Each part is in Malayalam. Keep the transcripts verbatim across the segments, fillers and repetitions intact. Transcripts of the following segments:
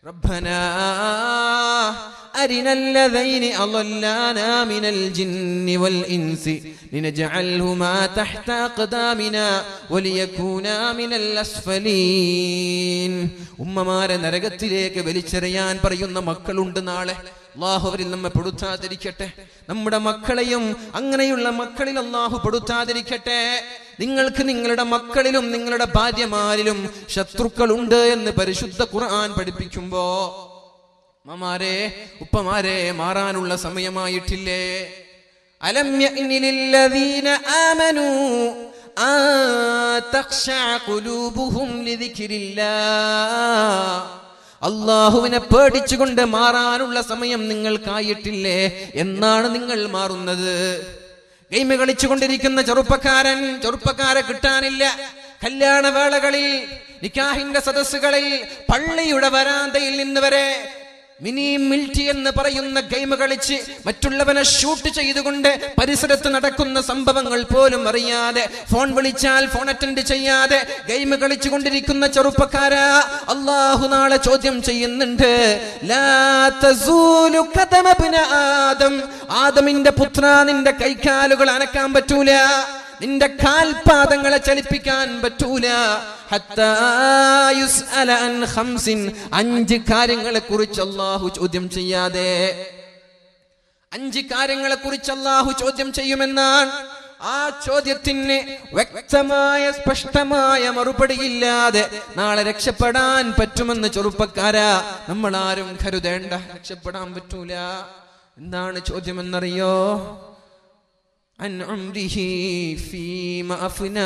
റബ്ബനാ അരിനല്ലദൈനി അളല്ലാനാ മിനൽ ജിന്നി വൽ ഇൻസി ലിനജഅൽഹുമാ തഹ്ത അഖ്ദാമിനാ വലിയകൂനാ മിനൽ അസ്ഫലീൻ. ഉമ്മമാരെ നരകത്തിലേക്ക് വലിച്ചെറിയാൻ പറയുന്ന മക്കളുണ്ട് നാളെ. അല്ലാഹു അവരിൽ നമ്മെ പെടുത്താതിരിക്കട്ടെ. നമ്മുടെ മക്കളെയും അങ്ങനെയുള്ള മക്കളിൽ അല്ലാഹു പെടുത്താതിരിക്കട്ടെ. നിങ്ങൾക്ക് നിങ്ങളുടെ മക്കളിലും നിങ്ങളുടെ ഭാര്യമാരിലും ശത്രുക്കളുണ്ട് എന്ന് പരിശുദ്ധ ഖുർആൻ പഠിപ്പിക്കുമ്പോ ഉമ്മമാരെ ഉപ്പമാരെ മാറാനുള്ള സമയമായിട്ടില്ലേ? അലം യഅ്നി ലില്ലദീന ആമനൂ അൻ തഖ്ശഅ ഖുലൂബുഹും ലിദിക്രില്ലാഹ്. അല്ലാഹുവിനെ പേടിച്ചുകൊണ്ട് മാറാനുള്ള സമയം നിങ്ങൾക്കായിട്ടില്ലേ? എന്നാണ് നിങ്ങൾ മാറുന്നത്? ഗെയിം കളിച്ചുകൊണ്ടിരിക്കുന്ന ചെറുപ്പക്കാരൻ ചെറുപ്പക്കാരെ കിട്ടാനില്ല. കല്യാണ വേളകളിൽ, നിക്കാഹിന്റെ സദസ്സുകളിൽ, പള്ളിയുടെ വരാന്തയിൽ നിന്ന് വരെ മിനി മിൽറ്റി എന്ന് പറയുന്ന ഗെയിം കളിച്ച് മറ്റുള്ളവനെ ഷൂട്ട് ചെയ്തുകൊണ്ട് പരിസരത്ത് നടക്കുന്ന സംഭവങ്ങൾ പോലും അറിയാതെ, ഫോൺ വിളിച്ചാൽ ഫോൺ അറ്റൻഡ് ചെയ്യാതെ ഗെയിം കളിച്ചു കൊണ്ടിരിക്കുന്ന ചെറുപ്പക്കാരാ, അല്ലാഹു നാളെ ചോദ്യം ചെയ്യുന്നുണ്ട്. ലാ തസൂലു ഖദമ ഇബ്ന ആദം. ആദമിന്റെ പുത്ര, നിന്റെ കൈകാലുകൾ അനക്കാൻ പറ്റൂല, നിന്റെ കാൽപാദങ്ങളെ ചലിപ്പിക്കാൻ പറ്റൂല. ഹത്താ യുസ്അല അൻ ഖംസിൻ. അഞ്ച് കാര്യങ്ങളെ കുറിച്ച് അല്ലാഹു ചോദ്യം ചെയ്യാതെ. അഞ്ച് കാര്യങ്ങളെ കുറിച്ച് അല്ലാഹു ചോദ്യം ചെയ്യുമെന്നാണ്. ആ ചോദ്യത്തിന് വ്യക്തമായ സ്പഷ്ടമായ മറുപടിയില്ലാതെ നാളെ രക്ഷപ്പെടാൻ പറ്റുമെന്ന് ചെറുപ്പക്കാരാ നമ്മൾ ആരും കരുതേണ്ട. രക്ഷപ്പെടാൻ പറ്റൂല. എന്താണ് ചോദ്യമെന്നറിയോ? അൻ ഉംരിഹി ഫീമ അഫ്നാ.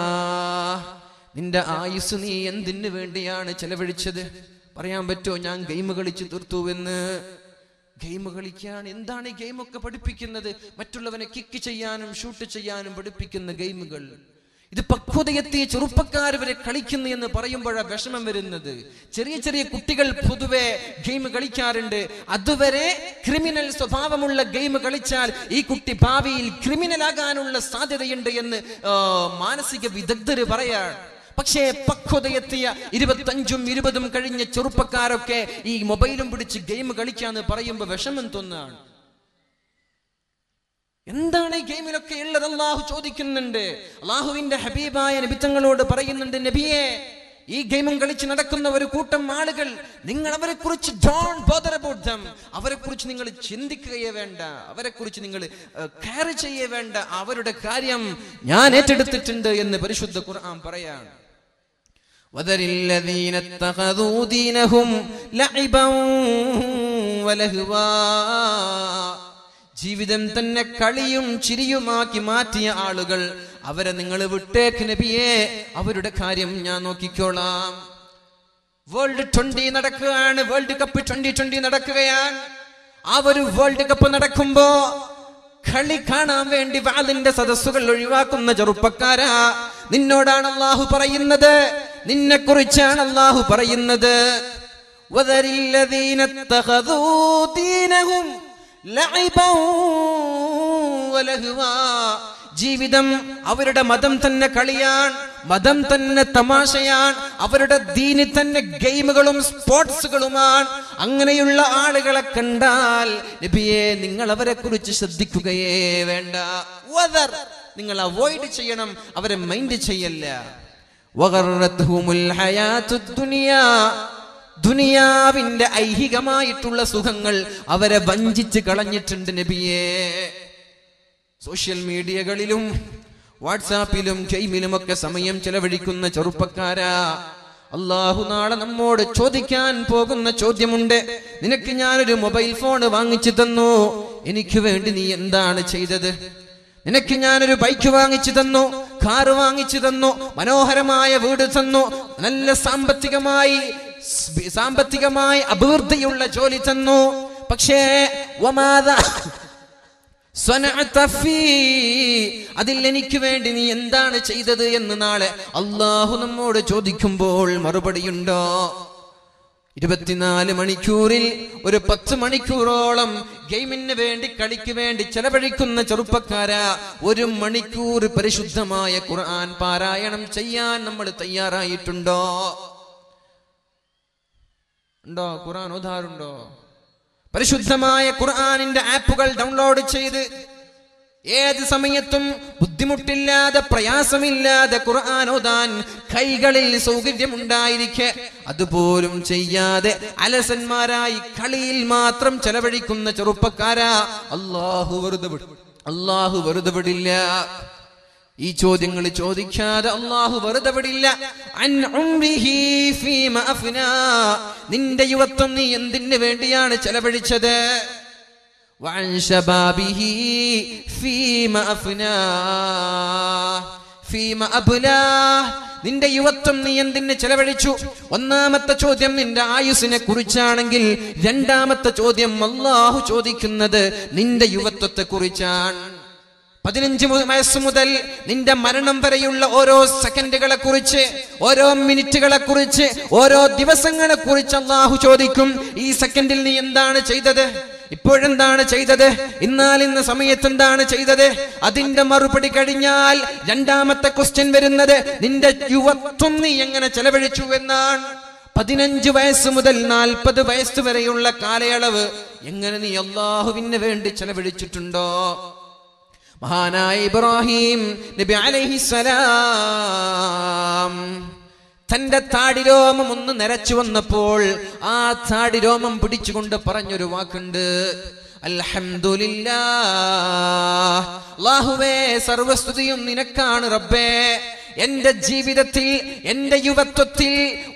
നിന്റെ ആയുസ് നീ എന്തിനു വേണ്ടിയാണ് ചെലവഴിച്ചത്? പറയാൻ പറ്റുമോ ഞാൻ ഗെയിം കളിച്ച് തീർത്തുവെന്ന്? ഗെയിം കളിക്കാൻ എന്താണ് ഈ ഗെയിമൊക്കെ പഠിപ്പിക്കുന്നത്? മറ്റുള്ളവനെ കിക്ക് ചെയ്യാനും ഷൂട്ട് ചെയ്യാനും പഠിപ്പിക്കുന്ന ഗെയിമുകൾ. ഇത് പക്വതയെത്തിയ ചെറുപ്പക്കാർ വരെ കളിക്കുന്നു എന്ന് പറയുമ്പോഴാണ് വിഷമം വരുന്നത്. ചെറിയ ചെറിയ കുട്ടികൾ പൊതുവെ ഗെയിം കളിക്കാറുണ്ട്. അതുവരെ ക്രിമിനൽ സ്വഭാവമുള്ള ഗെയിം കളിച്ചാൽ ഈ കുട്ടി ഭാവിയിൽ ക്രിമിനൽ ആകാനുള്ള സാധ്യതയുണ്ട് എന്ന് മാനസിക വിദഗ്ധര് പറയാണ്. പക്ഷേ പക്വതയെത്തിയ ഇരുപത്തഞ്ചും ഇരുപതും കഴിഞ്ഞ ചെറുപ്പക്കാരൊക്കെ ഈ മൊബൈലും പിടിച്ച് ഗെയിം കളിക്കാന്ന് പറയുമ്പോൾ വിഷമം തോന്നുകയാണ്. എന്താണ് ഈ ഗെയിമിലൊക്കെ ഉള്ളത്? അല്ലാഹു ചോദിക്കുന്നുണ്ട്. അല്ലാഹുവിന്റെ ഹബീബായ നബി തങ്ങളോട് പറയുന്നുണ്ട്, നബിയെ, ഈ ഗെയിമും കളിച്ച് നടക്കുന്ന ഒരു കൂട്ടം ആളുകൾ, നിങ്ങൾ അവരെ കുറിച്ച് ഡോണ്ട് ബോദർ അബൌട്ട് ദം. അവരെ കുറിച്ച് നിങ്ങൾ ചിന്തിക്കുകയേ വേണ്ട, അവരെ കുറിച്ച് നിങ്ങൾ കെയർ ചെയ്യേ വേണ്ട. അവരുടെ കാര്യം ഞാൻ ഏറ്റെടുത്തിട്ടുണ്ട് എന്ന് പരിശുദ്ധ ഖുർആൻ പറയാണ്. വദരില്ലദീന തഖദൂ ദീനഹും ലഇബൻ വലഹ്വാ. ജീവിതം തന്നെ കളിയും ചിരിയുമാക്കി മാറ്റിയ ആളുകൾ, അവരെ നിങ്ങൾ വിട്ടേക്ക് നബിയെ, അവരുടെ കാര്യം ഞാൻ നോക്കിക്കോളാം. വേൾഡ് ട്വന്റി നടക്കുകയാണ്, വേൾഡ് കപ്പ് ട്വന്റി ട്വന്റി നടക്കുകയാണ്. ആ ഒരു വേൾഡ് കപ്പ് നടക്കുമ്പോ കളി കാണാൻ വേണ്ടി വാളിന്റെ സദസ്സുകൾ ഒഴിവാക്കുന്ന ചെറുപ്പക്കാരാ, നിന്നോടാണ് അല്ലാഹു പറയുന്നത്, നിന്നെ കുറിച്ചാണ് അല്ലാഹു പറയുന്നത്. വദരില്ലദീന തഖദൂ ദീനഹും ലഇബൻ വലഹ്വാ. ജീവിതം അവരുടെ മതം തന്നെ കളിയാണ്, മതം തന്നെ തമാശയാണ്, അവരുടെ ദീനി തന്നെ ഗെയിമുകളും സ്പോർട്സുകളുമാണ്. അങ്ങനെയുള്ള ആളുകളെ കണ്ടാൽ നബിയെ, നിങ്ങൾ അവരെ കുറിച്ച് ശ്രദ്ധിക്കുകയേ വേണ്ട. വദർ, നിങ്ങൾ അവോയ്ഡ് ചെയ്യണം, അവരെ മൈൻഡ് ചെയ്യല്ല. വഗറത്ഹുമുൽ ഹയാത്തുദ് ദുനിയാ. ദുനിയാവിന്റെ ഐഹികമായിട്ടുള്ള സുഖങ്ങൾ അവരെ വഞ്ചിച്ച് കളഞ്ഞിട്ടുണ്ട് നബിയെ. സോഷ്യൽ മീഡിയകളിലും വാട്സാപ്പിലും ഗെയിമിലുമൊക്കെ സമയം ചെലവഴിക്കുന്ന ചെറുപ്പക്കാരാ, അല്ലാഹു നാളെ നമ്മോട് ചോദിക്കാൻ പോകുന്ന ചോദ്യമുണ്ട്. നിനക്ക് ഞാനൊരു മൊബൈൽ ഫോൺ വാങ്ങിച്ചു തന്നു, എനിക്ക് വേണ്ടി നീ എന്താണ് ചെയ്തത്? നിനക്ക് ഞാനൊരു ബൈക്ക് വാങ്ങിച്ചു തന്നു, കാറ് വാങ്ങിച്ചു തന്നു, മനോഹരമായ വീട് തന്നു, നല്ല സാമ്പത്തികമായി സാമ്പത്തികമായി അഭിവൃദ്ധിയുള്ള ജോലി തന്നു. പക്ഷേ അതിൽ എനിക്ക് വേണ്ടി നീ എന്താണ് ചെയ്തത് എന്ന് നാളെ അല്ലാഹു നമ്മോട് ചോദിക്കുമ്പോൾ മറുപടിയുണ്ടോ? ഇരുപത്തിനാല് മണിക്കൂറിൽ ഒരു പത്ത് മണിക്കൂറോളം ഗെയിമിന് വേണ്ടി, കളിക്ക് വേണ്ടി ചെലവഴിക്കുന്ന ചെറുപ്പക്കാരാ, ഒരു മണിക്കൂർ പരിശുദ്ധമായ ഖുർആൻ പാരായണം ചെയ്യാൻ നമ്മൾ തയ്യാറായിട്ടുണ്ടോ? ഉണ്ടോ? ഖുർആൻ ഓതാറുണ്ടോ? പരിശുദ്ധമായ ഖുർആനിന്റെ ആപ്പുകൾ ഡൗൺലോഡ് ചെയ്ത് ഏത് സമയത്തും ബുദ്ധിമുട്ടില്ലാതെ പ്രയാസമില്ലാതെ ഖുർആൻ ഓതാൻ കൈകളിൽ സൗകര്യമുണ്ടായിരിക്കെ അതുപോലും ചെയ്യാതെ അലസന്മാരായി കളിയിൽ മാത്രം ചെലവഴിക്കുന്ന ചെറുപ്പക്കാരാ, അല്ലാഹു വെറുതെ വിടും. അല്ലാഹു വെറുതെ വിടില്ല. ഈ ചോദ്യങ്ങൾ ചോദിക്കാതെ അല്ലാഹു വെറുതെ വിടില്ല. അൻ ഉംരിഹി ഫീമ അഫ്നാ, നിന്റെ യുവത്വം നീ എന്തിനു വേണ്ടിയാണ് ചെലവഴിച്ചത്? വഅൻ ശബാബിഹി ഫീമ അഫ്നാ ഫീമ അബ്ലാ, നിന്റെ യുവത്വം നീ എന്തിന് ചെലവഴിച്ചു? ഒന്നാമത്തെ ചോദ്യം നിന്റെ ആയുസ്സിനെ കുറിച്ചാണെങ്കിൽ രണ്ടാമത്തെ ചോദ്യം അല്ലാഹു ചോദിക്കുന്നത് നിന്റെ യുവത്വത്തെ കുറിച്ചാണ്. പതിനഞ്ച് വയസ്സ് മുതൽ നിന്റെ മരണം വരെയുള്ള ഓരോ സെക്കൻഡുകളെ കുറിച്ച്, ഓരോ മിനിറ്റുകളെ കുറിച്ച്, ഓരോ ദിവസങ്ങളെ കുറിച്ച് അല്ലാഹു ചോദിക്കും. ഈ സെക്കൻഡിൽ നീ എന്താണ് ചെയ്തത്? ഇപ്പോഴെന്താണ് ചെയ്തത്? എന്നാൽ ഇന്ന സമയത്ത് എന്താണ് ചെയ്തത്? അതിന്റെ മറുപടി കഴിഞ്ഞാൽ രണ്ടാമത്തെ ക്വസ്റ്റ്യൻ വരുന്നത് നിന്റെ യുവത്വം നീ എങ്ങനെ ചെലവഴിച്ചു എന്നാണ്. പതിനഞ്ച് വയസ്സ് മുതൽ നാൽപ്പത് വയസ്സ് വരെയുള്ള കാലയളവ് എങ്ങനെ നീ അല്ലാഹുവിന് വേണ്ടി ചെലവഴിച്ചിട്ടുണ്ടോ? മഹാനായ ഇബ്രാഹിം നബി അലൈഹിസ്സലാം തന്റെ താടിരോമം ഒന്ന് നരച്ചു വന്നപ്പോൾ ആ താടിരോമം പിടിച്ചുകൊണ്ട് പറഞ്ഞൊരു വാക്കുണ്ട്, അൽഹംദുലില്ലാഹ്, അല്ലാഹുവേ സർവസ്തുതിയും നിനക്കാണ് റബ്ബേ. എന്റെ ജീവിതത്തിൽ, എന്റെ യുവത്വത്തിൽ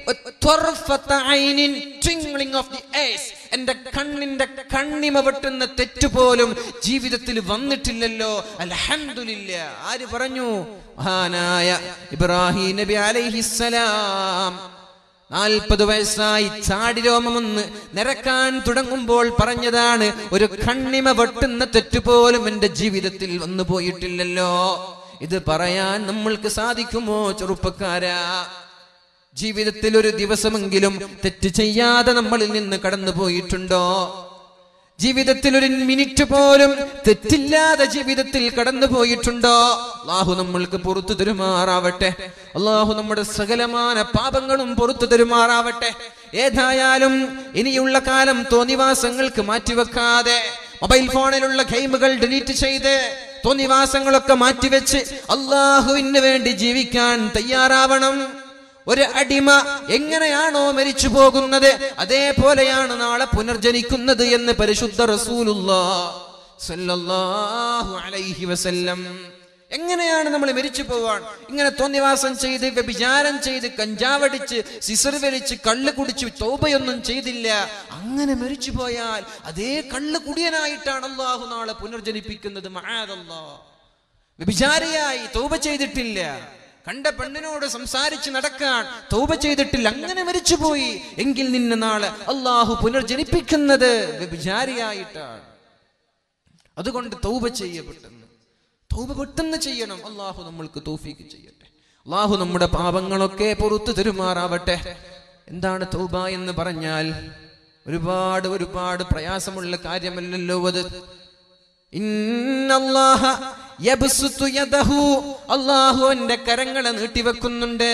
എന്റെ കണ്ണിന്റെ കണ്ണിമ വെട്ടുന്ന തെറ്റുപോലും ജീവിതത്തിൽ വന്നിട്ടില്ലല്ലോ. അൽഹംദുലില്ലാഹ്. ആര് പറഞ്ഞു? മഹാനായ ഇബ്രാഹിം നബി അലൈഹിസ്സലാം. നാൽപ്പത് വയസ്സായി ചാടിരോമമൊന്ന് നിരക്കാൻ തുടങ്ങുമ്പോൾ പറഞ്ഞതാണ്, ഒരു കണ്ണിമ വെട്ടുന്ന തെറ്റുപോലും എന്റെ ജീവിതത്തിൽ വന്നു പോയിട്ടില്ലല്ലോ. ഇത് പറയാൻ നമ്മൾക്ക് സാധിക്കുമോ ചെറുപ്പക്കാരാ? ജീവിതത്തിൽ ഒരു ദിവസമെങ്കിലും തെറ്റ് ചെയ്യാതെ നമ്മളിൽ നിന്ന് കടന്നു പോയിട്ടുണ്ടോ? ജീവിതത്തിൽ ഒരു മിനിറ്റ് പോലും തെറ്റില്ലാതെ ജീവിതത്തിൽ കടന്നു പോയിട്ടുണ്ടോ? അല്ലാഹു നമ്മൾക്ക് പുറത്തു തരുമാറാവട്ടെ. അല്ലാഹു നമ്മുടെ സകലമാന പാപങ്ങളും പുറത്തു തരുമാറാവട്ടെ. ഏതായാലും ഇനിയുള്ള കാലം തോന്നിവാസങ്ങൾക്ക് മാറ്റിവെക്കാതെ, മൊബൈൽ ഫോണിലുള്ള ഗെയിമുകൾ ഡിലീറ്റ് ചെയ്ത് തോന്നിവാസങ്ങളൊക്കെ മാറ്റിവെച്ച് അല്ലാഹുവിന് വേണ്ടി ജീവിക്കാൻ തയ്യാറാവണം. ഒരു അടിമ എങ്ങനെയാണോ മരിച്ചു പോകുന്നത് അതേപോലെയാണ് നാളെ പുനർജനിക്കുന്നത് എന്ന് പരിശുദ്ധ റസൂലുള്ളാഹി സ്വല്ലല്ലാഹു അലൈഹി വസല്ലം. എങ്ങനെയാണ് നമ്മൾ മരിച്ചു പോവാൻ? ഇങ്ങനെ തോന്നിവാസം ചെയ്ത്, വ്യഭിചാരം ചെയ്ത്, കഞ്ചാവടിച്ച്, സിസർ വലിച്ച്, കള്ള് കുടിച്ച് തൗബയൊന്നും ചെയ്തില്ല, അങ്ങനെ മരിച്ചു പോയാൽ അതേ കള്ള് കുടിയനായിട്ടാണ് അല്ലാഹു നാളെ പുനർജനിപ്പിക്കുന്നത്. മഅദല്ലാഹ്. വ്യഭിചാരിയായി തൗബ ചെയ്തിട്ടില്ല, കണ്ട പെണ്ണിനോട് സംസാരിച്ച് നടക്കാൻ തൗബ ചെയ്തിട്ടില്ല, അങ്ങനെ മരിച്ചുപോയി എങ്കിൽ നിന്നെ നാളെ അല്ലാഹു പുനർജനിപ്പിക്കുന്നത് വ്യഭിചാരിയായിട്ടാണ്. അതുകൊണ്ട് തൗബ ചെയ്യപ്പെട്ടെന്ന് തൗബ പെട്ടെന്ന് ചെയ്യണം. അല്ലാഹു നമ്മൾക്ക് തൗഫീഖ് ചെയ്യട്ടെ. അല്ലാഹു നമ്മുടെ പാപങ്ങളൊക്കെ പുറത്തു തരുമാറാവട്ടെ. എന്താണ് തൗബ എന്ന് പറഞ്ഞാൽ? ഒരുപാട് ഒരുപാട് പ്രയാസമുള്ള കാര്യമല്ലല്ലോ അത്. ഇന്നല്ലാഹ യബ്സുതു യദഹു, അല്ലാഹു അവന്റെ കരങ്ങളെ നീട്ടിവെക്കുന്നുണ്ട്.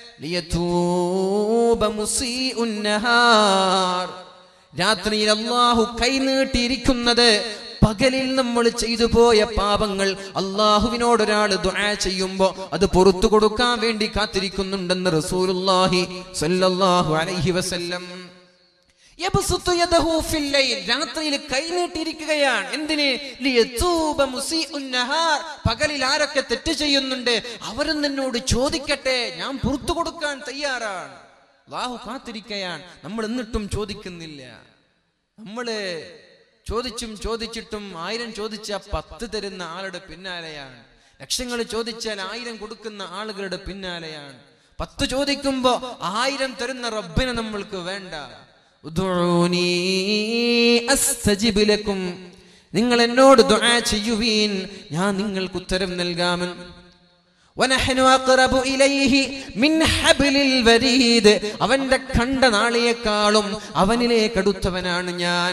ലിയതൂബ മുസീഉൻ നഹാർ, രാത്രിയിൽ അല്ലാഹു കൈ നീട്ടിയിരിക്കുന്നത് പകലിൽ നമ്മൾ ചെയ്തു പോയ പാപങ്ങൾ അല്ലാഹുവിനോട് ഒരാൾ ദുആ ചെയ്യുമ്പോൾ അത് പുറത്തു കൊടുക്കാൻ വേണ്ടി കാത്തിരിക്കുന്നുണ്ടെന്ന് റസൂലുള്ളാഹി സ്വല്ലല്ലാഹു അലൈഹി വസല്ലം. യബ്സുതു യദഹു ഫിൽ ലൈൽ, രാത്രിയിൽ കൈ നീട്ടിയിരിക്കുകയാണ്. എന്തിന്? ലിയതൂബ മുസീഉൻ നഹാർ, പകലിൽ ആരൊക്കെ തെറ്റ് ചെയ്യുന്നുണ്ട് അവരും എന്നോട് ചോദിക്കട്ടെ, ഞാൻ പുറത്തു കൊടുക്കാൻ തയ്യാറാണ്. അല്ലാഹു കാത്തിരിക്കുകയാണ്. നമ്മൾ എന്നിട്ടും ചോദിക്കുന്നില്ല. നമ്മള് ചോദിച്ചും ചോദിച്ചിട്ടും ആയിരം ചോദിച്ചാൽ പത്ത് തരുന്ന ആളുടെ പിന്നാലെയാണ്. ലക്ഷങ്ങൾ ചോദിച്ചാൽ ആയിരം കൊടുക്കുന്ന ആളുകളുടെ പിന്നാലെയാണ്. പത്ത് ചോദിക്കുമ്പോ ആയിരം തരുന്ന റബ്ബിനെ നമ്മൾക്ക് വേണ്ട. ഉദ്ഉനി അസ്തജിബ് ലക്കും, നിങ്ങൾ എന്നോട് ദുആ ചെയ്യുവീൻ, ഞാൻ നിങ്ങൾക്ക് ഉത്തരം നൽകാമെന്ന്. വനഹ്നു അഖറബു ഇലൈഹി മിൻ ഹബ്ലിൽ വരീദ്, അവന്റെ കണ്ട നാളിയേക്കാളും അവനിലേക്ക് അടുത്തവനാണ് ഞാൻ.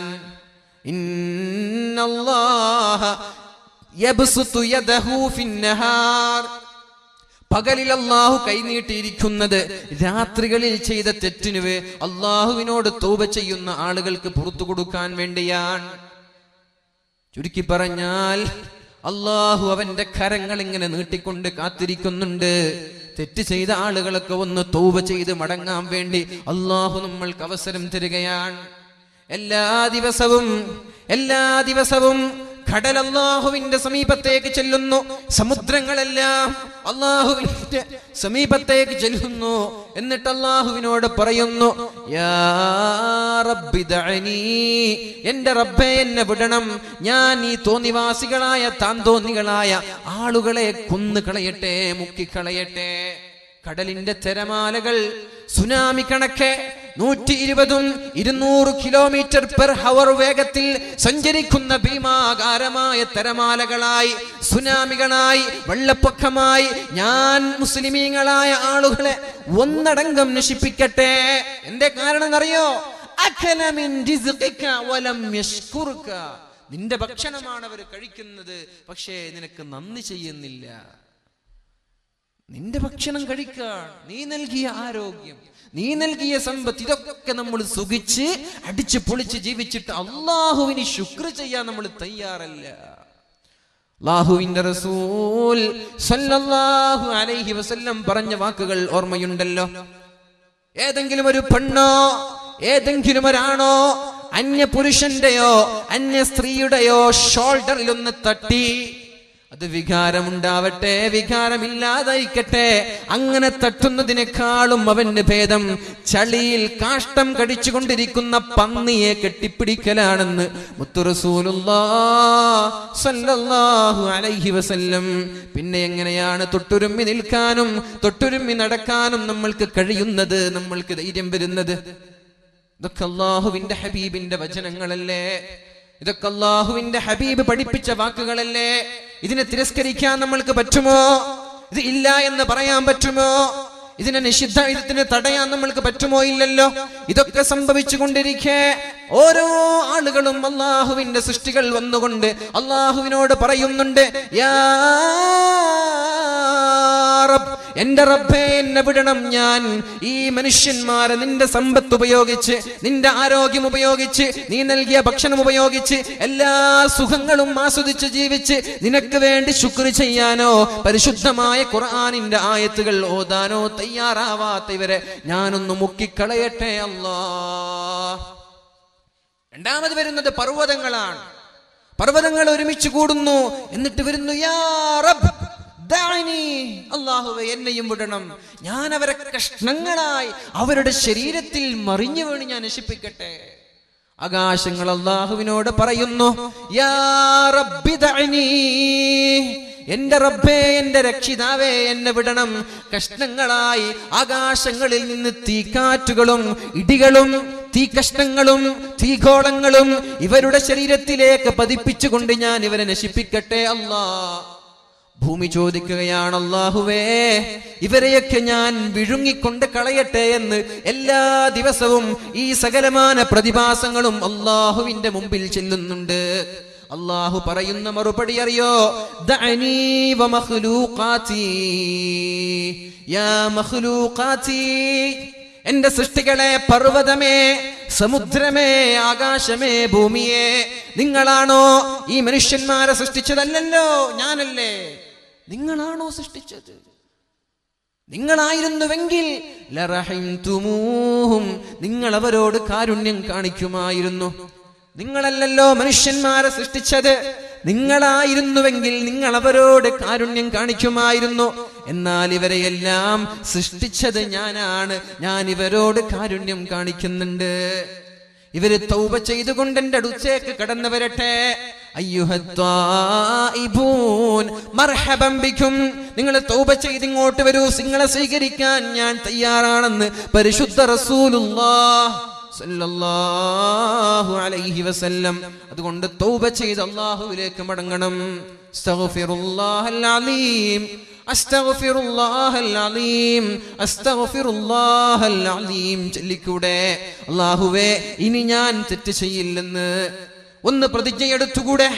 ഇന്നല്ലാഹ യബ്സുതു യദഹു ഫിൻ നഹാർ, പകലിൽ അള്ളാഹു കൈനീട്ടിയിരിക്കുന്നത് രാത്രികളിൽ ചെയ്ത തെറ്റിന് അള്ളാഹുവിനോട് തൗബ ചെയ്യുന്ന ആളുകൾക്ക് പുറത്തു കൊടുക്കാൻ വേണ്ടിയാണ്. ചുരുക്കി പറഞ്ഞാൽ അള്ളാഹു അവന്റെ കരങ്ങൾ ഇങ്ങനെ നീട്ടിക്കൊണ്ട് കാത്തിരിക്കുന്നുണ്ട്. തെറ്റ് ചെയ്ത ആളുകളൊക്കെ ഒന്ന് തൗബ ചെയ്ത് മടങ്ങാൻ വേണ്ടി അള്ളാഹു നമ്മൾക്ക് അവസരം തരികയാണ്. എല്ലാ ദിവസവും എല്ലാ ദിവസവും കടൽ അള്ളാഹുവിന്റെ സമീപത്തേക്ക് ചെല്ലുന്നു, സമുദ്രങ്ങളെല്ലാം അള്ളാഹുവിന്റെ സമീപത്തേക്ക് ചെല്ലുന്നു. എന്നിട്ട് അള്ളാഹുവിനോട് പറയുന്നു, യാ റബ്ബി ദഅനി, എന്റെ റബ്ബേ എന്നെ വിടണം, ഞാൻ ഈ തോന്നിവാസികളായ താന്തോന്നികളായ ആളുകളെ കൊന്നു കളയട്ടെ, മുക്കിക്കളയട്ടെ. കടലിന്റെ തിരമാലകൾ സുനാമി കണക്കെ നൂറ്റി ഇരുപതും ഇരുന്നൂറ് കിലോമീറ്റർ പെർ ഹവർ വേഗത്തിൽ സഞ്ചരിക്കുന്ന ഭീമാകാരമായ തിരമാലകളായി, സുനാമികളായി, വെള്ളപ്പൊക്കമായി ഞാൻ മുസ്ലിമീങ്ങളായ ആളുകളെ ഒന്നടങ്കം നശിപ്പിക്കട്ടെ. എന്റെ കാരണം എന്നറിയോ? അഖല മിൻ റിസ്ഖിക വലം യശ്കുറുക, നിന്റെ ഭക്ഷണമാണ് അവർ കഴിക്കുന്നത്, പക്ഷേ നിനക്ക് നന്ദി ചെയ്യുന്നില്ല. നിന്റെ ഭക്ഷണം കഴിക്കാൻ, നീ നൽകിയ ആരോഗ്യം, നീ നൽകിയ സമ്പത്ത്, ഇതൊക്കെ നമ്മൾ സുഖിച്ച് അടിച്ച് പൊളിച്ച് ജീവിച്ചിട്ട് അള്ളാഹുവിന് ശുക്ർ ചെയ്യാൻ നമ്മൾ തയ്യാറല്ല. അല്ലാഹുവിന്റെ റസൂൽ സല്ലല്ലാഹു അലൈഹി വസല്ലം പറഞ്ഞ വാക്കുകൾ ഓർമ്മയുണ്ടല്ലോ. ഏതെങ്കിലും ഒരു പെണ്ണോ ഏതെങ്കിലും ഒരാണോ അന്യ പുരുഷന്റെയോ അന്യ സ്ത്രീയുടെയോ ഷോൾഡറിൽ ഒന്ന് തട്ടി, അത് വികാരമുണ്ടാവട്ടെ വികാരമില്ലാതായിക്കട്ടെ, അങ്ങനെ തട്ടുന്നതിനേക്കാളും അവന്റെ ഭേദം ചളിയിൽ കാഷ്ടം കടിച്ചുകൊണ്ടിരിക്കുന്ന പന്നിയെ കെട്ടിപ്പിടിക്കലാണെന്ന് മുത്തു റസൂലുള്ളാഹി സ്വല്ലല്ലാഹു അലൈഹി വസല്ലം. പിന്നെ എങ്ങനെയാണ് തൊട്ടുരുമ്മി നിൽക്കാനും തൊട്ടുരുമ്മി നടക്കാനും നമ്മൾക്ക് കഴിയുന്നത്, നമ്മൾക്ക് ധൈര്യം വരുന്നത്? ഇതൊക്കെ അല്ലാഹുവിന്റെ ഹബീബിന്റെ വചനങ്ങളല്ലേ, ഇതൊക്കെ അല്ലാഹുവിന്റെ ഹബീബ് പഠിപ്പിച്ച വാക്കുകളല്ലേ. ഇതിനെ തിരസ്കരിക്കാൻ നമ്മൾക്ക് പറ്റുമോ? ഇത് ഇല്ല എന്ന് പറയാൻ പറ്റുമോ? ഇതിനെ നിഷിദ്ധ ഇതിനെ തടയാൻ നമ്മൾക്ക് പറ്റുമോ? ഇല്ലല്ലോ. ഇതൊക്കെ സംഭവിച്ചു കൊണ്ടിരിക്കെ ഓരോ ആളുകളും അല്ലാഹുവിന്റെ സൃഷ്ടികൾ വന്നുകൊണ്ട് അല്ലാഹുവിനോട് പറയുന്നുണ്ട്, യാ റബ്ബ്, എന്റെ റബ്ബേ എന്നെ വിടണം, ഞാൻ ഈ മനുഷ്യന്മാരെ നിന്റെ സമ്പത്ത് ഉപയോഗിച്ച്, നിന്റെ ആരോഗ്യം ഉപയോഗിച്ച്, നീ നൽകിയ ഭക്ഷണം ഉപയോഗിച്ച്, എല്ലാ സുഖങ്ങളും ആസ്വദിച്ച് ജീവിച്ച് നിനക്ക് വേണ്ടി ശുക്ർ ചെയ്യാനോ പരിശുദ്ധമായ ഖുർആനിന്റെ ആയത്തുകൾ ഓതാനോ തയ്യാറാവാത്ത ഇവരെ ഞാനൊന്ന് മുക്കിക്കളയട്ടെ അല്ലാഹ്. രണ്ടാമത് വരുന്നത് പർവ്വതങ്ങളാണ്. പർവ്വതങ്ങൾ ഒരുമിച്ച് കൂടുന്നു, എന്നിട്ട് വരുന്നു, യാ റബ്ബ് ദഅനി, അല്ലാഹുവേ എന്നെയും വിടണം, ഞാൻ അവരെ കഷ്ണങ്ങളായി അവരുടെ ശരീരത്തിൽ മറിഞ്ഞു വീണ് ഞാൻ നശിപ്പിക്കട്ടെ. ആകാശങ്ങൾ അല്ലാഹുവിനോട് പറയുന്നു, യാ റബ്ബി ദഅനി, എന്റെ റബ്ബേ എന്റെ രക്ഷിതാവേ എന്നെ വിടണം, കഷ്ണങ്ങളായി ആകാശങ്ങളിൽ നിന്ന് തീക്കാറ്റുകളും ഇടികളും തീകഷ്ണങ്ങളും തീഗോളങ്ങളും ഇവരുടെ ശരീരത്തിലേക്ക് പതിപ്പിച്ചുകൊണ്ട് ഞാൻ ഇവരെ നശിപ്പിക്കട്ടെ അല്ലാഹ്. ഭൂമി ചോദിക്കുകയാണ്, അല്ലാഹുവേ ഇവരെയൊക്കെ ഞാൻ വിഴുങ്ങിക്കൊണ്ട് കളയട്ടെ എന്ന് എല്ലാ ദിവസവും ഈ സകലമാന പ്രതിഭാസങ്ങളും അല്ലാഹുവിന്റെ മുമ്പിൽ ചെല്ലുന്നുണ്ട്. അല്ലാഹു പറയുന്ന മറുപടി അറിയോ? ദഅനി വ മഖ്ലൂഖാതി, യാ മഖ്ലൂഖാതി, എന്റെ സൃഷ്ടികളെ, പർവ്വതമേ, സമുദ്രമേ, ആകാശമേ, ഭൂമിയെ, നിങ്ങളാണോ ഈ മനുഷ്യന്മാരെ സൃഷ്ടിച്ചതല്ലല്ലോ, ഞാനല്ലേ, നിങ്ങളാണോ സൃഷ്ടിച്ചത്? നിങ്ങളായിരുന്നുവെങ്കിൽ ലറഹിംതുമൂഹും, നിങ്ങൾ അവരോട് കാരുണ്യം കാണിക്കുമായിരുന്നു. നിങ്ങളല്ലല്ലോ മനുഷ്യന്മാരെ സൃഷ്ടിച്ചത്, നിങ്ങളായിരുന്നുവെങ്കിൽ നിങ്ങൾ അവരോട് കാരുണ്യം കാണിക്കുമായിരുന്നു. എന്നാൽ ഇവരെയെല്ലാം സൃഷ്ടിച്ചത് ഞാനാണ്, ഞാൻ ഇവരോട് കാരുണ്യം കാണിക്കുന്നുണ്ട്. ഇവര് തൗബ ചെയ്തുകൊണ്ട് എന്റെ അടുത്തേക്ക് കടന്നു വരട്ടെ. അയ്യുഹത്തായിബൂൻ മർഹബൻ ബിക്കും, നിങ്ങൾ തൗബ ചെയ്ത് ഇങ്ങോട്ട് വരൂ, നിങ്ങളെ സ്വീകരിക്കാൻ ഞാൻ തയ്യാറാണെന്ന് പരിശുദ്ധ റസൂലുള്ളാഹി സല്ലല്ലാഹു അലൈഹി വസല്ലം. അതുകൊണ്ട് തൗബ ചെയ്ത് അല്ലാഹുവിലേക്ക് മടങ്ങണം. അസ്തഗ്ഫിറുല്ലാഹൽ അലീം, അസ്തഗ്ഫിറുല്ലാഹൽ അലീം, അസ്തഗ്ഫിറുല്ലാഹൽ അലീം ചൊല്ലിക്കൂടെ? അല്ലാഹുവേ ഇനി ഞാൻ തെറ്റ് ചെയ്യില്ലെന്ന് ഒന്ന് പ്രതിജ്ഞയെടുത്തുകൂടെ?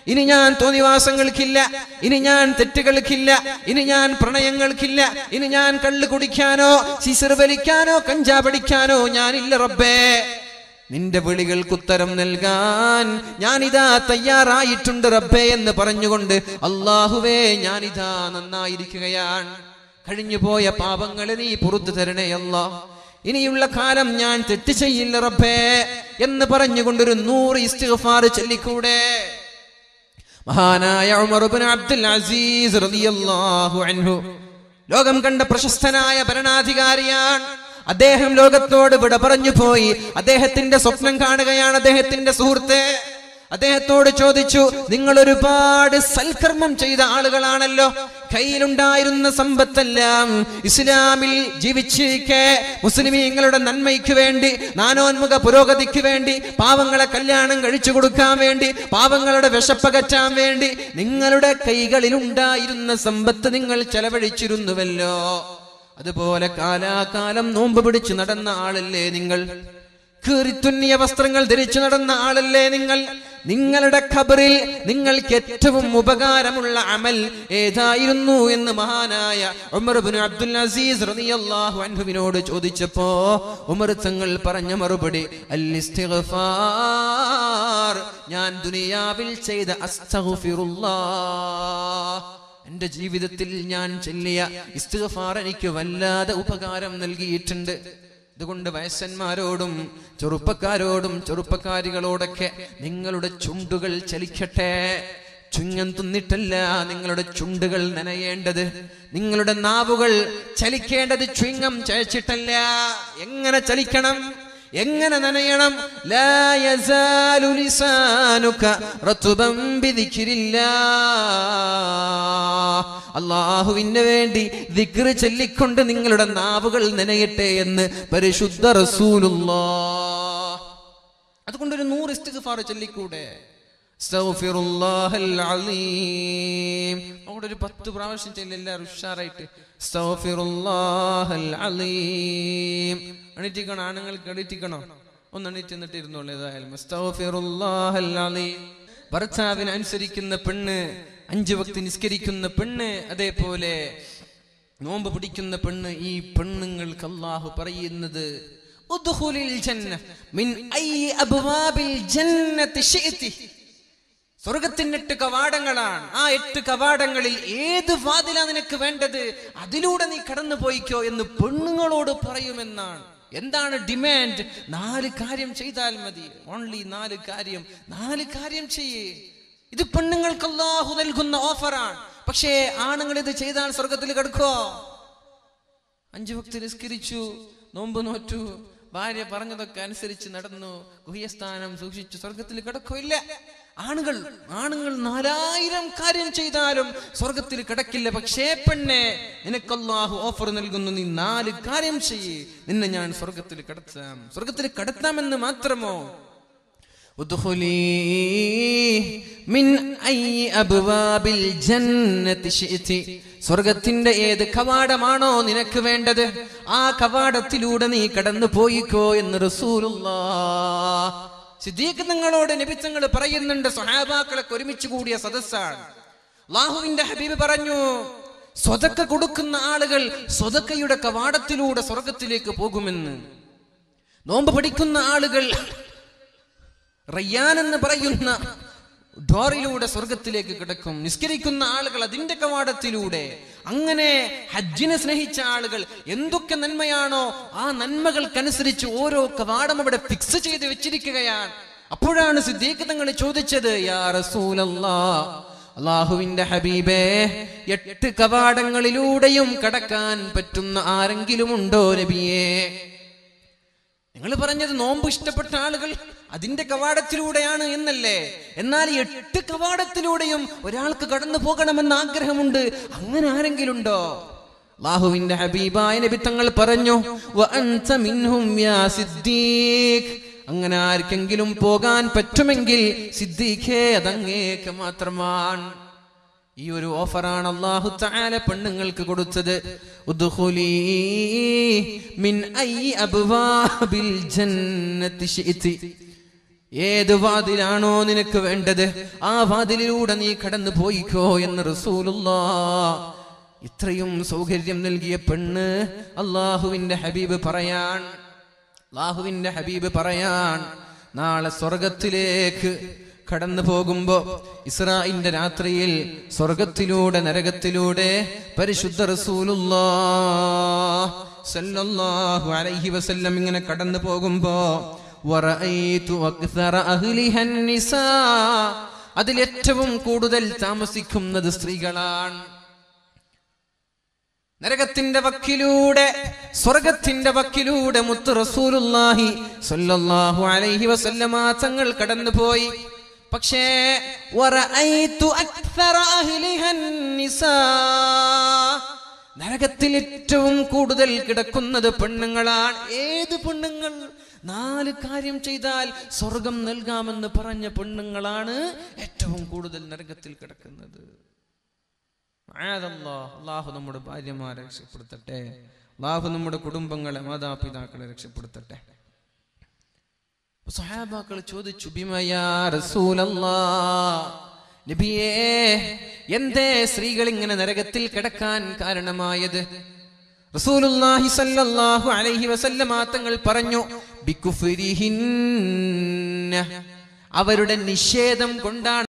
ഇനി ഞാൻ തോന്നിവാസങ്ങൾക്കില്ല, ഇനി ഞാൻ തെറ്റുകൾക്കില്ല, ഇനി ഞാൻ പ്രണയങ്ങൾക്കില്ല, ഇനി ഞാൻ കള്ള് കുടിക്കാനോ സിസർ വലിക്കാനോ കഞ്ചാപടിക്കാനോ ഞാനില്ല റബ്ബേ. നിന്റെ വിളികൾക്ക് ഉത്തരം നൽകാൻ ഞാനിതാ തയ്യാറായിട്ടുണ്ട് റബ്ബേ എന്ന് പറഞ്ഞുകൊണ്ട് അല്ലാഹുവേ ഞാനിതാ നന്നായിരിക്കുകയാണ്. കഴിഞ്ഞുപോയ പാപങ്ങളെ നീ പുറത്തു തരണേ അല്ലാഹ്. ഇനിയുള്ള കാലം ഞാൻ തെറ്റ് ചെയ്യില്ല റബ്ബേ എന്ന് പറഞ്ഞുകൊണ്ടൊരു നൂറ് ഇസ്തിഗ്ഫാർ ചൊല്ലിക്കൂടെ? മഹാനായ ഉമർ ഇബ്നു അബ്ദുൽ അസീസ് റളിയല്ലാഹു അൻഹു ലോകം കണ്ട പ്രശസ്തനായ ഭരണാധികാരിയാണ്. അദ്ദേഹം ലോകത്തോട് വിട പറഞ്ഞു പോയി. അദ്ദേഹത്തിന്റെ സ്വപ്നം കാണുകയാണ് അദ്ദേഹത്തിന്റെ സുഹൃത്ത്. അദ്ദേഹത്തോട് ചോദിച്ചു, നിങ്ങൾ ഒരുപാട് സൽക്കർമ്മം ചെയ്ത ആളുകളാണല്ലോ, കയ്യിലുണ്ടായിരുന്ന സമ്പത്തെല്ലാം ഇസ്ലാമിൽ ജീവിച്ചിരിക്കെ മുസ്ലിമീങ്ങളുടെ നന്മയ്ക്ക് വേണ്ടി, നാനോന്മുഖ പുരോഗതിക്ക് വേണ്ടി, പാവങ്ങളെ കല്യാണം കഴിച്ചു കൊടുക്കാൻ വേണ്ടി, പാവങ്ങളുടെ വിശപ്പകറ്റാൻ വേണ്ടി നിങ്ങളുടെ കൈകളിലുണ്ടായിരുന്ന സമ്പത്ത് നിങ്ങൾ ചെലവഴിച്ചിരുന്നുവല്ലോ. അതുപോലെ കാലാകാലം നോമ്പ് പിടിച്ചു നടന്ന ആളല്ലേ നിങ്ങൾ? കീറിത്തുന്നിയ വസ്ത്രങ്ങൾ ധരിച്ചു നടന്ന ആളല്ലേ നിങ്ങൾ? നിങ്ങളുടെ ഖബറിൽ നിങ്ങൾക്ക് ഏറ്റവും ഉപകാരമുള്ള അമൽ ഏതായിരുന്നു എന്ന് മഹാനായ ഉമർ ഇബ്നു അബ്ദുൽ അസീസ് റളിയല്ലാഹു അൻഹുവിനോട് ചോദിച്ചപ്പോ ഉമർ തങ്ങൾ പറഞ്ഞ മറുപടി അൽ ഇസ്തിഗ്ഫാർ. ഞാൻ ദുനിയാവിൽ ചെയ്ത അസ്തഗ്ഫിറുല്ലാഹ്, എന്റെ ജീവിതത്തിൽ ഞാൻ ചൊല്ലിയ ഇസ്തിഗ്ഫാർ എനിക്ക് വല്ലാതെ ഉപകാരം നൽകിയിട്ടുണ്ട്. അതുകൊണ്ട് വയസ്സന്മാരോടും ചെറുപ്പക്കാരോടും ചെറുപ്പക്കാരികളോടൊക്കെ നിങ്ങളുടെ ചുണ്ടുകൾ ചലിക്കട്ടെ. ചുങ്ങം തിന്നിട്ടല്ല നിങ്ങളുടെ ചുണ്ടുകൾ നനയേണ്ടത്, നിങ്ങളുടെ നാവുകൾ ചലിക്കേണ്ടത് ചുങ്ങം ചയച്ചിട്ടല്ല. എങ്ങനെ ചലിക്കണം, എങ്ങനെ നനയണം? ലാ യസാലു ലിസാനുക റത്ബൻ ബിദിക്രില്ലാഹ്. അല്ലാഹുവിന് വേണ്ടി ദിക്ർ ചൊല്ലിക്കൊണ്ട് നിങ്ങളുടെ നാവുകൾ നനയട്ടെ എന്ന് പരിശുദ്ധ റസൂലുള്ളാഹ്. അതുകൊണ്ടൊരു നൂറ് ഇസ്തിഗ്ഫാർ ചൊല്ലിക്കൂടെ? അസ്തഗ്ഫിറുല്ലാഹൽ അലീം അവിടെ ഒരു പത്ത് പ്രാവശ്യം ചൊല്ലി എല്ലാവരും ഉഷാറായിട്ട്. അസ്തഗ്ഫിറുല്ലാഹൽ അലീം. എണീറ്റിക്കണോ? ആണുങ്ങൾക്ക് എണീറ്റിക്കണോ? ഒന്ന് എണീറ്റ് എന്നിട്ട് ഇരുന്നോളൂ. ഏതായാലും അസ്തഗ്ഫിറുല്ലാഹൽ അലീം. ഭർത്താവിനെ അനുസരിക്കുന്ന പെണ്ണ്, അഞ്ചു വക്ത് നിസ്കരിക്കുന്ന പെണ്ണ്, അതേപോലെ നോമ്പ് പിടിക്കുന്ന പെണ്ണ്, ഈ പെണ്ണുങ്ങൾക്ക് അല്ലാഹു പറയുന്നത് ഉദ്ഖുലിൽ ജന്ന മിൻ അയ്യി അബ്വാബിൽ ജന്നതി ശിഅതി. സ്വർഗത്തിന് എട്ട് കവാടങ്ങളാണ്. ആ എട്ട് കവാടങ്ങളിൽ ഏത് വാതിലാ നിനക്ക് വേണ്ടത്, അതിലൂടെ നീ കടന്നു പോയിക്കോ എന്ന് പെണ്ണുങ്ങളോട് പറയുമെന്നാണ്. എന്താണ് ഡിമാൻഡ്? നാല് കാര്യം ചെയ്താൽ മതി. ഓൺലി നാല് കാര്യം. നാല് കാര്യം ചെയ്യേ. ഇത് പെണ്ണുങ്ങൾക്ക് അല്ലാഹു നൽകുന്ന ഓഫറാണ്. പക്ഷേ ആണുങ്ങൾ ഇത് ചെയ്താൽ സ്വർഗത്തിൽ കിടക്കോ? അഞ്ചു വക്ത് നിസ്കരിച്ചു, നോമ്പ് നോറ്റു, ഭാര്യ പറഞ്ഞതൊക്കെ അനുസരിച്ച് നടന്നു, ഗുഹ്യസ്ഥാനം സൂക്ഷിച്ചു, സ്വർഗത്തിൽ കിടക്കോ? ഇല്ല. ആണുങ്ങൾ ആണുങ്ങൾ നാലായിരം കാര്യം ചെയ്താലും സ്വർഗത്തിൽ കിടക്കില്ല. പക്ഷേ പെണ്ണെ, നിനക്ക് അല്ലാഹു ഓഫർ നൽകുന്നു, നീ നാല് കാര്യം ചെയ്യേ, നിന്നെ ഞാൻ സ്വർഗത്തിൽ കടത്താം. സ്വർഗത്തിൽ കടത്താമെന്ന് മാത്രമോ? ഉദ്ഖുലീ മിൻ അയ്യി അബ്വാബിൽ ജന്നതി ശിഅതി. സ്വർഗത്തിന്റെ ഏത് കവാടമാണോ നിനക്ക് വേണ്ടത്, ആ കവാടത്തിലൂടെ നീ കടന്നു പോയിക്കോ എന്ന് റസൂലുള്ളാഹ്. സിദ്ദീഖ് തങ്ങളോട് നബി തങ്ങൾ പറയുന്നുണ്ട്. സ്വഹാബാക്കളൊക്കെ ഒരുമിച്ച് കൂടിയ സദസ്സാണ്. അല്ലാഹുവിന്റെ ഹബീബ് പറഞ്ഞു, സ്വതക്ക കൊടുക്കുന്ന ആളുകൾ സ്വതക്കയുടെ കവാടത്തിലൂടെ സ്വർഗത്തിലേക്ക് പോകുമെന്ന്. നോമ്പ് പഠിക്കുന്ന ആളുകൾ റയ്യാൻ എന്ന് പറയുന്ന ഡോറിലൂടെ സ്വർഗത്തിലേക്ക് കിടക്കും. നിസ്കരിക്കുന്ന ആളുകൾ അതിന്റെ കവാടത്തിലൂടെ. അങ്ങനെ ഹജ്ജിനെ സ്നേഹിച്ച ആളുകൾ എന്തൊക്കെ നന്മയാണോ ആ നന്മകൾക്കനുസരിച്ച് ഓരോ കവാടം അവിടെ ഫിക്സ് ചെയ്ത് വെച്ചിരിക്കുകയാണ്. അപ്പോഴാണ് സിദ്ദീഖ് തങ്ങൾ ചോദിച്ചത്, യാ റസൂലല്ലാഹ്, അല്ലാഹുവിന്റെ ഹബീബേ, എട്ട് കവാടങ്ങളിലൂടെയും കടക്കാൻ പറ്റുന്ന ആരെങ്കിലും ഉണ്ടോ നബിയേ? നിങ്ങൾ പറഞ്ഞത് നോമ്പ് ഇഷ്ടപ്പെട്ട ആളുകൾ അതിന്റെ കവാടത്തിലൂടെയാണ് എന്നല്ലേ? എന്നാൽ എട്ട് കവാടത്തിലൂടെയും ഒരാൾക്ക് കടന്നു പോകണമെന്ന് ആഗ്രഹമുണ്ട്. അങ്ങനെ ആരെങ്കിലും ഉണ്ടോ? അല്ലാഹുവിന്റെ ഹബീബായ നബി തങ്ങൾ പറഞ്ഞു, വഅൻത മിൻഹും യാ സിദ്ദീഖ്. അങ്ങനെ ആർക്കെങ്കിലും പോകാൻ പറ്റുമെങ്കിൽ സിദ്ദീഖേ, അതങ്ങേക്ക് മാത്രമാണ്. ഈ ഒരു ഓഫറാണ് അല്ലാഹു തആല പെണ്ണുങ്ങൾക്ക് കൊടുത്തത്. ഉദ്ഖുലീ മിൻ അയ്യി അബ്വാബിൽ ജന്നതി ശിഅതി. ഏത് വാതിലാണോ നിനക്ക് വേണ്ടത് ആ വാതിലിലൂടെ നീ കടന്നു പോയിക്കോ എന്ന് റസൂലുള്ളാഹ്. ഇത്രയും സൗകര്യം നൽകിയ പെണ്ണ് അള്ളാഹുവിന്റെ ഹബീബ് പറയാൻ അള്ളാഹുവിന്റെ ഹബീബ് പറയാൻ നാളെ സ്വർഗത്തിലേക്ക് കടന്നു പോകുമ്പോ ഇസ്രായിന്റെ രാത്രിയിൽ സ്വർഗത്തിലൂടെ നരകത്തിലൂടെ പരിശുദ്ധ റസൂലുള്ളാഹ് സല്ലല്ലാഹു അലൈഹി വസല്ലം ഇങ്ങനെ കടന്നു പോകുമ്പോ വറഅയ്തു അക്സറ അഹ്ലിഹൻ നിസാ, അതിലേറ്റവും കൂടുതൽ താമസിക്കുന്നത് സ്ത്രീകളാണ്. നരകത്തിന്റെ വക്കിലൂടെ സ്വർഗത്തിന്റെ വക്കിലൂടെ മുത്ത് റസൂലുള്ളാഹി സ്വല്ലല്ലാഹു അലൈഹി വസല്ലമ തങ്ങൾ കടന്നുപോയി. പക്ഷേ വറഅയ്തു അക്സറ അഹ്ലിഹൻ നിസാ, നരകത്തിൽ ഏറ്റവും കൂടുതൽ കിടക്കുന്നത് പെണ്ണുങ്ങളാണ്. ഏത് പെണ്ണുങ്ങൾ? നാല് കാര്യം ചെയ്താൽ സ്വർഗം നൽകാമെന്ന് പറഞ്ഞ പെണ്ണുങ്ങളാണ് ഏറ്റവും കൂടുതൽ നരകത്തിൽ കിടക്കുന്നത്. അല്ലാഹു നമ്മുടെ ഭാര്യമാരെ രക്ഷപ്പെടുത്തട്ടെ. അല്ലാഹു നമ്മുടെ കുടുംബങ്ങളെ മാതാപിതാക്കളെ രക്ഷപ്പെടുത്തട്ടെ. സഹാബാക്കൾ ചോദിച്ചു, ബിമയാ റസൂലല്ലാഹ്, നബിയേ എന്തേ സ്ത്രീകൾ ഇങ്ങനെ നരകത്തിൽ കിടക്കാൻ കാരണമായത്? റസൂലുള്ളാഹി സ്വല്ലല്ലാഹു അലൈഹി വസല്ലമ തങ്ങൾ പറഞ്ഞു, ബികുഫ്രിഹിന്ന, അവരുടെ നിഷേധം കൊണ്ടാണ്